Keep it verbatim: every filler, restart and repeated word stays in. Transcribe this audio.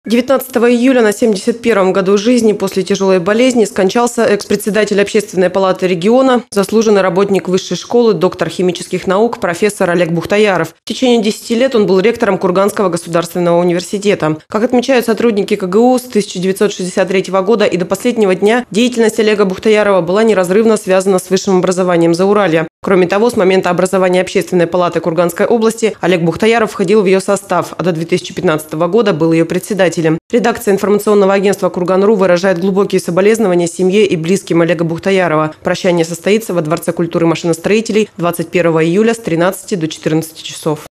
девятнадцатого июля на семьдесят первом году жизни после тяжелой болезни скончался экс-председатель Общественной палаты региона, заслуженный работник высшей школы, доктор химических наук, профессор Олег Бухтаяров. В течение десяти лет он был ректором Курганского государственного университета. Как отмечают сотрудники ка гэ у, с тысяча девятьсот шестьдесят третьего года и до последнего дня деятельность Олега Бухтаярова была неразрывно связана с высшим образованием Зауралья. Кроме того, с момента образования Общественной палаты Курганской области Олег Бухтаяров входил в ее состав, а до две тысячи пятнадцатого года был ее председателем. Редакция информационного агентства «Курган.ру» выражает глубокие соболезнования семье и близким Олега Бухтаярова. Прощание состоится во Дворце культуры машиностроителей двадцать первого июля с тринадцати до четырнадцати часов.